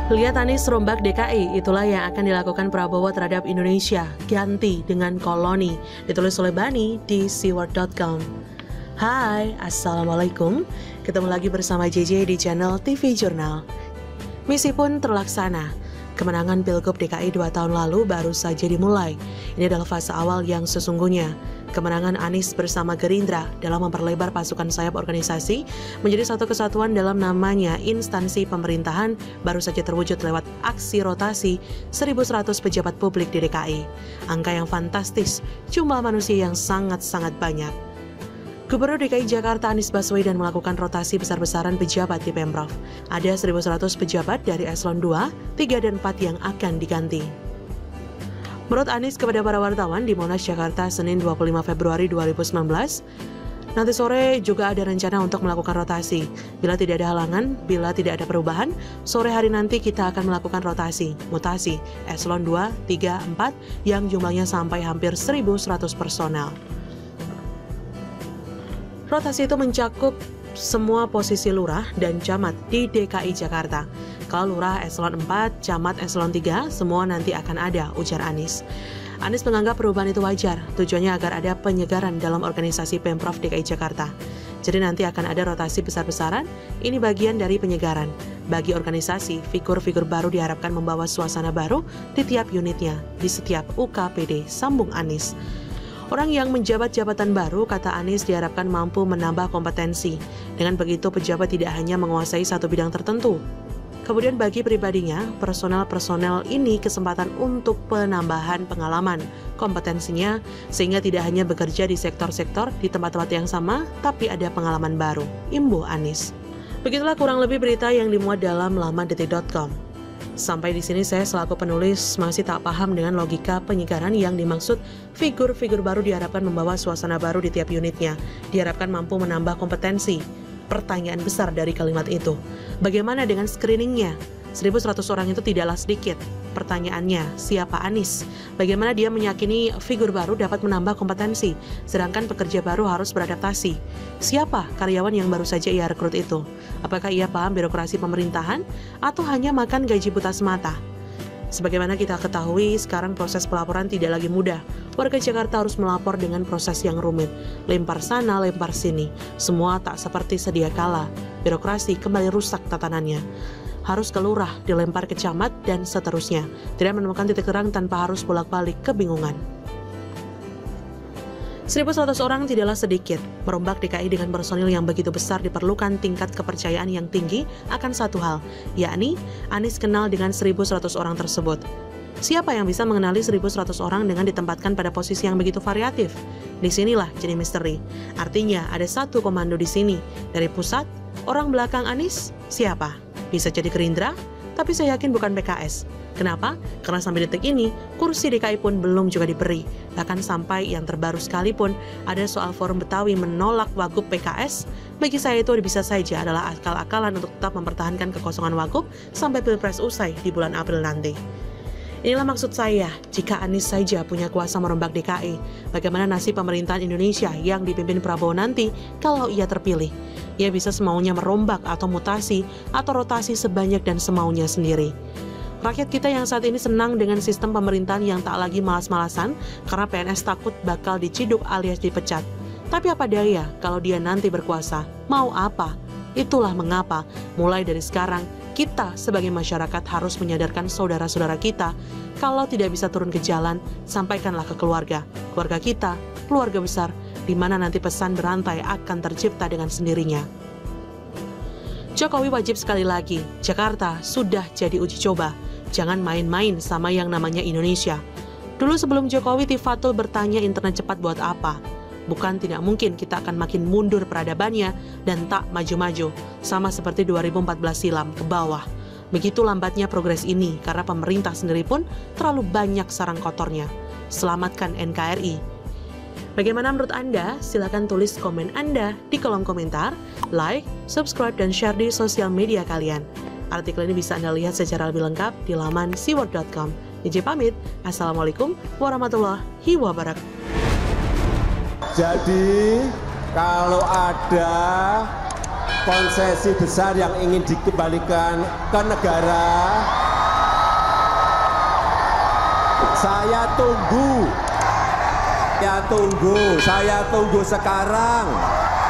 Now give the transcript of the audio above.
Lihat Anies rombak DKI, itulah yang akan dilakukan Prabowo terhadap Indonesia, ganti dengan koloni, ditulis oleh Bani di seaworld.com. Hai, Assalamualaikum, ketemu lagi bersama JJ di channel TV Jurnal. Misi pun terlaksana, kemenangan Pilgub DKI 2 tahun lalu baru saja dimulai. Ini adalah fase awal yang sesungguhnya. Kemenangan Anies bersama Gerindra dalam memperlebar pasukan sayap organisasi menjadi satu kesatuan dalam namanya instansi pemerintahan baru saja terwujud lewat aksi rotasi 1.100 pejabat publik di DKI. Angka yang fantastis, jumlah manusia yang sangat-sangat banyak. Gubernur DKI Jakarta Anies Baswedan melakukan rotasi besar-besaran pejabat di Pemprov. Ada 1.100 pejabat dari eselon 2, 3, dan 4 yang akan diganti. Menurut Anies kepada para wartawan di Monas, Jakarta, Senin 25 Februari 2019, nanti sore juga ada rencana untuk melakukan rotasi. Bila tidak ada halangan, bila tidak ada perubahan, sore hari nanti kita akan melakukan rotasi, mutasi, eselon 2, 3, 4 yang jumlahnya sampai hampir 1.100 personel. Rotasi itu mencakup semua posisi lurah dan camat di DKI Jakarta. Kalau lurah eselon 4, camat eselon 3, semua nanti akan ada, ujar Anies. Anies menganggap perubahan itu wajar, tujuannya agar ada penyegaran dalam organisasi Pemprov DKI Jakarta. Jadi nanti akan ada rotasi besar-besaran, ini bagian dari penyegaran. Bagi organisasi, figur-figur baru diharapkan membawa suasana baru di tiap unitnya, di setiap UKPD, sambung Anies. Orang yang menjabat jabatan baru, kata Anies, diharapkan mampu menambah kompetensi. Dengan begitu, pejabat tidak hanya menguasai satu bidang tertentu. Kemudian bagi pribadinya, personel-personel ini kesempatan untuk penambahan pengalaman, kompetensinya, sehingga tidak hanya bekerja di sektor-sektor di tempat-tempat yang sama, tapi ada pengalaman baru, imbuh Anies. Begitulah kurang lebih berita yang dimuat dalam laman detik.com. Sampai di sini saya selaku penulis masih tak paham dengan logika penyegaran yang dimaksud figur-figur baru diharapkan membawa suasana baru di tiap unitnya, diharapkan mampu menambah kompetensi. Pertanyaan besar dari kalimat itu, bagaimana dengan screeningnya? 1.100 orang itu tidaklah sedikit. Pertanyaannya, siapa Anies? Bagaimana dia meyakini figur baru dapat menambah kompetensi, sedangkan pekerja baru harus beradaptasi? Siapa karyawan yang baru saja ia rekrut itu? Apakah ia paham birokrasi pemerintahan atau hanya makan gaji buta semata? Sebagaimana kita ketahui, sekarang proses pelaporan tidak lagi mudah. Warga Jakarta harus melapor dengan proses yang rumit. Lempar sana, lempar sini. Semua tak seperti sedia kala. Birokrasi kembali rusak tatanannya. Harus ke lurah, dilempar ke camat, dan seterusnya. Tidak menemukan titik terang tanpa harus bolak-balik kebingungan. 1.100 orang tidaklah sedikit. Merombak DKI dengan personil yang begitu besar diperlukan tingkat kepercayaan yang tinggi akan satu hal, yakni Anies kenal dengan 1.100 orang tersebut. Siapa yang bisa mengenali 1.100 orang dengan ditempatkan pada posisi yang begitu variatif? Disinilah jadi misteri. Artinya ada satu komando di sini. Dari pusat, orang belakang Anies, siapa? Bisa jadi Gerindra, tapi saya yakin bukan PKS. Kenapa? Karena sampai detik ini, kursi DKI pun belum juga diberi. Bahkan sampai yang terbaru sekalipun, ada soal Forum Betawi menolak Wagub PKS. Bagi saya itu bisa saja adalah akal-akalan untuk tetap mempertahankan kekosongan Wagub sampai Pilpres usai di bulan April nanti. Inilah maksud saya, jika Anies saja punya kuasa merombak DKI, bagaimana nasib pemerintahan Indonesia yang dipimpin Prabowo nanti kalau ia terpilih? Ia bisa semaunya merombak atau mutasi atau rotasi sebanyak dan semaunya sendiri. Rakyat kita yang saat ini senang dengan sistem pemerintahan yang tak lagi malas-malasan karena PNS takut bakal diciduk alias dipecat. Tapi apa daya kalau dia nanti berkuasa? Mau apa? Itulah mengapa mulai dari sekarang kita sebagai masyarakat harus menyadarkan saudara-saudara kita kalau tidak bisa turun ke jalan, sampaikanlah ke keluarga kita, keluarga besar, di mana nanti pesan berantai akan tercipta dengan sendirinya. Jokowi wajib sekali lagi, Jakarta sudah jadi uji coba. Jangan main-main sama yang namanya Indonesia. Dulu sebelum Jokowi, Tifatul bertanya internet cepat buat apa? Bukan tidak mungkin kita akan makin mundur peradabannya dan tak maju-maju, sama seperti 2014 silam ke bawah. Begitu lambatnya progres ini karena pemerintah sendiri pun terlalu banyak sarang kotornya. Selamatkan NKRI. Bagaimana menurut Anda? Silakan tulis komen Anda di kolom komentar, like, subscribe, dan share di sosial media kalian. Artikel ini bisa Anda lihat secara lebih lengkap di laman seaworld.com. JJ pamit, Assalamualaikum warahmatullahi wabarakatuh. Jadi kalau ada konsesi besar yang ingin dikembalikan ke negara. Saya tunggu sekarang.